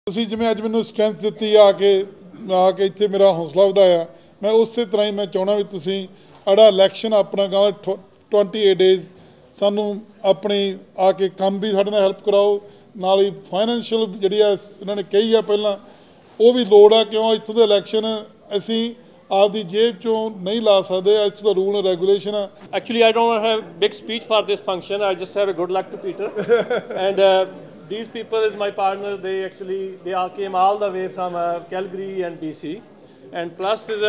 ਤੁਸੀਂ ਜਿਵੇਂ ਅੱਜ ਮੈਨੂੰ ਸਟਰੈਂਥ ਦਿੱਤੀ ਆ ਕੇ ਇੱਥੇ ਮੇਰਾ ਹੌਸਲਾ ਵਧਾਇਆ। ਮੈਂ ਉਸੇ ਤਰ੍ਹਾਂ ਹੀ ਮੈਂ ਚਾਹੁੰਦਾ ਵੀ ਤੁਸੀਂ ਅੜਾ ਇਲੈਕਸ਼ਨ ਆਪਣਾ ਕਹਾਂ 28 ਡੇਜ਼ ਸਾਨੂੰ ਆਪਣੀ ਆ ਕੇ ਕੰਮ ਵੀ ਸਾਡੇ ਨਾਲ ਹੈਲਪ ਕਰਾਓ, ਨਾਲ ਹੀ ਫਾਈਨੈਂਸ਼ੀਅਲ ਜਿਹੜੀ ਆ ਇਹਨਾਂ ਨੇ ਕਹੀ ਆ ਪਹਿਲਾਂ ਉਹ ਵੀ ਲੋੜ ਆ, ਕਿਉਂ ਇੱਥੋਂ ਦੇ ਇਲੈਕਸ਼ਨ ਅਸੀਂ ਆਪਦੀ ਜੇਬ ਚੋਂ ਨਹੀਂ ਲਾ ਸਕਦੇ। ਇੱਥੋਂ ਦਾ ਰੂਲ ਐਂਡ ਰੈਗੂਲੇਸ਼ਨ ਆ। Actually, I don't have big speech for this function. I just have a good luck to Peter. And these people is my partner. They all came all the way from Calgary and BC. And plus is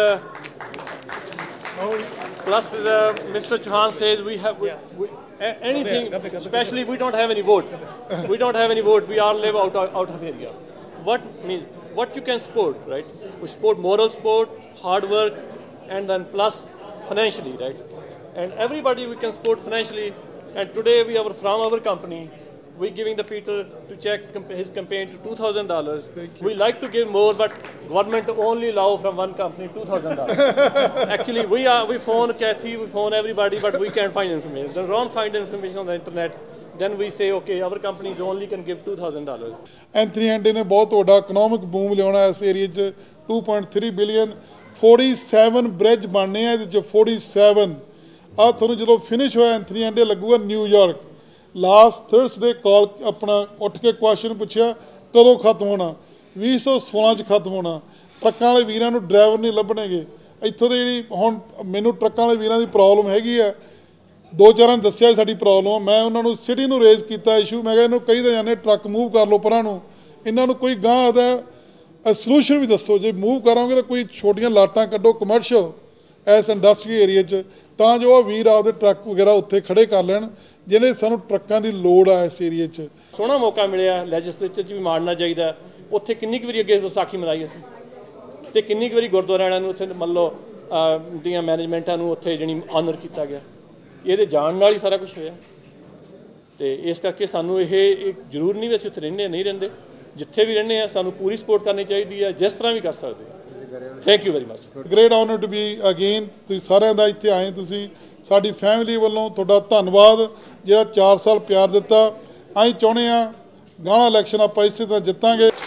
Mr. Chauhan says we have anything, especially we don't have any vote. We don't have any vote. We all live out of area. What you can support, right? We support moral support, hard work, and then plus financially, right? And everybody we can support financially. And today from our company, we're giving the Peter to check his campaign to $2,000. We like to give more, but government only allow from one company $2,000. Actually, we phone Kathy, we phone everybody, but we can't find information. Then Ron find information on the internet. Then we say, okay, our companies only can give $2,000. Anthony ਐਂਡੇ ਨੇ ਬਹੁਤ ਵੱਡਾ economic boom ਲਿਆਉਣਾ ਇਸ ਏਰੀਏ 'ਚ 2.3 billion 47 bridge ਬਣਨੇ ਆ, ਇਹਦੇ 'ਚ 47 ਆ ਤੁਹਾਨੂੰ ਜਦੋਂ ਫਿਨਿਸ਼ ਹੋਇਆ ਐਂਥਨੀ ਐਂਡੇ ਲੱਗੂਗਾ ਨਿਊਯਾਰਕ। ਲਾਸਟ ਥਰਸਡੇ ਕਾਲ ਆਪਣਾ ਉੱਠ ਕੇ ਕੁਐਸਚਨ ਪੁੱਛਿਆ ਕਦੋਂ ਖਤਮ ਹੋਣਾ, 2016 'ਚ ਖਤਮ ਹੋਣਾ। ਟਰੱਕਾਂ ਵਾਲੇ ਵੀਰਾਂ ਨੂੰ ਡਰਾਈਵਰ ਨਹੀਂ ਲੱਭਣਗੇ ਇੱਥੋਂ ਦੇ। ਜਿਹੜੀ ਹੁਣ ਮੈਨੂੰ ਟਰੱਕਾਂ ਵਾਲੇ ਵੀਰਾਂ ਦੀ ਪ੍ਰੋਬਲਮ ਹੈਗੀ ਆ, ਦੋ ਚਾਰਾਂ ਨੇ ਦੱਸਿਆ ਸਾਡੀ ਪ੍ਰੋਬਲਮ। ਮੈਂ ਉਹਨਾਂ ਨੂੰ ਸਿਟੀ ਨੂੰ ਰੇਜ਼ ਕੀਤਾ ਇਸ਼ੂ। ਮੈਂ ਕਿਹਾ ਇਹਨੂੰ ਕਹੀ ਤਾਂ ਜਾਂਦੇ ਟਰੱਕ ਮੂਵ ਕਰ ਲਓ ਪਰਾਂ ਨੂੰ, ਇਹਨਾਂ ਨੂੰ ਕੋਈ ਗਾਂਹ ਦਾ ਸਲੂਸ਼ਨ ਵੀ ਦੱਸੋ। ਜੇ ਮੂਵ ਕਰਾਂਗੇ ਤਾਂ ਕੋਈ ਛੋਟੀਆਂ ਲਾਟਾਂ ਕੱਢੋ ਕਮਰਸ਼ੀਅਲ ਇਸ ਇੰਡਸਟਰੀ ਏਰੀਏ 'ਚ, ਤਾਂ ਜੋ ਉਹ ਵੀਰ ਆਪਦੇ ਟਰੱਕ ਵਗੈਰਾ ਉੱਥੇ ਖੜੇ ਕਰ ਲੈਣ ਜਿਹਨੇ ਸਾਨੂੰ ਟਰੱਕਾਂ ਦੀ ਲੋੜ ਆ ਇਸ ਏਰੀਏ 'ਚ। ਸੋਹਣਾ ਮੌਕਾ ਮਿਲਿਆ, ਲੈਜਿਸਲੇਚਰ 'ਚ ਵੀ ਮਾਣਨਾ ਚਾਹੀਦਾ। ਉੱਥੇ ਕਿੰਨੀ ਕੁ ਵਾਰੀ ਅੱਗੇ ਵਿਸਾਖੀ ਮਨਾਈ ਅਸੀਂ, ਅਤੇ ਕਿੰਨੀ ਕੁ ਵਾਰੀ ਗੁਰਦੁਆਰਿਆਂ ਨੂੰ ਉੱਥੇ ਮੰਨ ਲਓ ਦੀਆਂ ਮੈਨੇਜਮੈਂਟਾਂ ਨੂੰ ਉੱਥੇ ਜਿਹੜੀ ਆਨਰ ਕੀਤਾ ਗਿਆ। ਇਹਦੇ ਜਾਣ ਨਾਲ ਹੀ ਸਾਰਾ ਕੁਝ ਹੋਇਆ। ਅਤੇ ਇਸ ਕਰਕੇ ਸਾਨੂੰ ਇਹ ਜ਼ਰੂਰ ਨਹੀਂ ਵੀ ਅਸੀਂ ਉੱਥੇ ਰਹਿੰਦੇ ਨਹੀਂ ਰਹਿੰਦੇ, ਜਿੱਥੇ ਵੀ ਰਹਿੰਦੇ ਹਾਂ ਸਾਨੂੰ ਪੂਰੀ ਸਪੋਰਟ ਕਰਨੀ ਚਾਹੀਦੀ ਹੈ, ਜਿਸ ਤਰ੍ਹਾਂ ਵੀ ਕਰ ਸਕਦੇ ਹਾਂ। Thank you very much. Great honour to be again. ਤੁਸੀਂ ਸਾਰਿਆਂ ਦਾ ਇੱਥੇ ਆਏ, ਤੁਸੀਂ ਸਾਡੀ ਫੈਮਿਲੀ ਵੱਲੋਂ ਤੁਹਾਡਾ ਧੰਨਵਾਦ ਜਿਹੜਾ 4 ਸਾਲ ਪਿਆਰ ਦਿੱਤਾ। ਅਸੀਂ ਚਾਹੁੰਦੇ ਹਾਂ ਗਾਣਾ ਇਲੈਕਸ਼ਨ ਆਪਾਂ ਇਸੇ ਤਰ੍ਹਾਂ ਜਿੱਤਾਂਗੇ।